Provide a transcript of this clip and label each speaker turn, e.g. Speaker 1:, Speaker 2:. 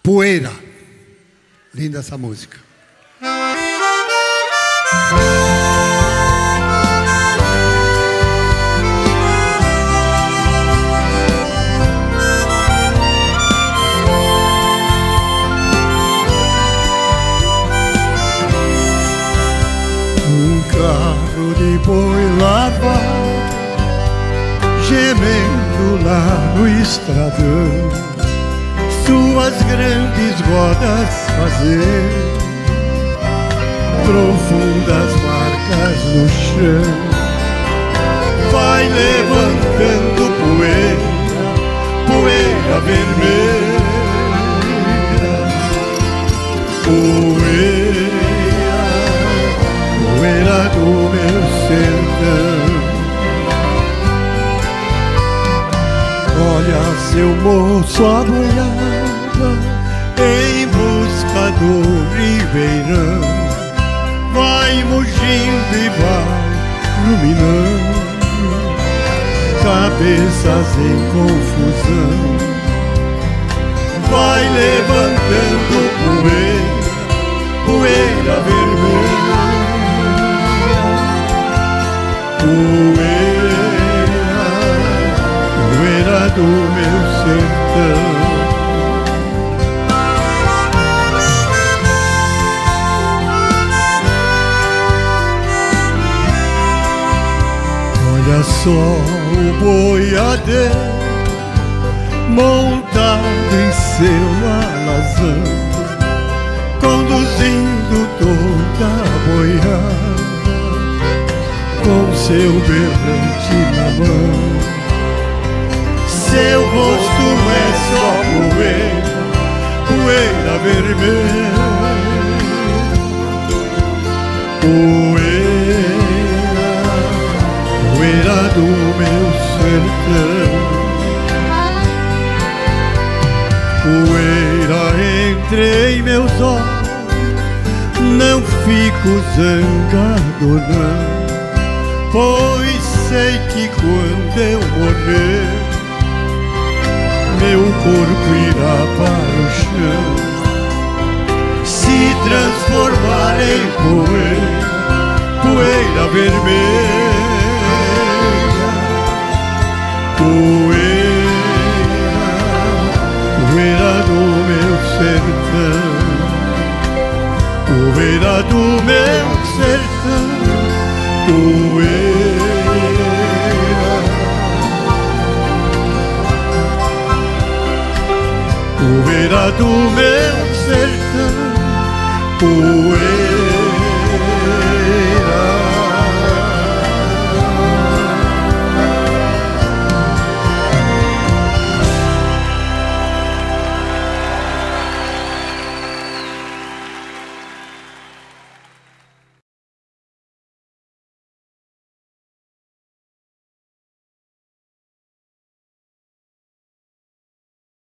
Speaker 1: Poeira. Linda essa música.
Speaker 2: Um carro de boi lavado, gemendo lá no estradão, suas grandes rodas fazer profundas marcas no chão. Vai levantando poeira, poeira vermelha, poeira, poeira do meu sertão. Olha, seu moço aboiada em busca do ribeirão, vai mugindo e vai iluminando cabeças em confusão. Vai levantando poeira, poeira vermelha, poeira, poeira do meu sertão. Olha só o boiadeiro montado em seu alazão, conduzindo toda a boiada com seu berrante na mão. Seu rosto é só poeira, poeira vermelha, poeira, poeira do meu sertão. Poeira entre meus olhos, não fico zangado não, pois sei que quando eu morrer, meu corpo irá para o chão, se transformar em poeira, poeira vermelha, poeira, poeira do meu sertão, poeira do meu sertão, poeira, poeira do meu sertão, poeira.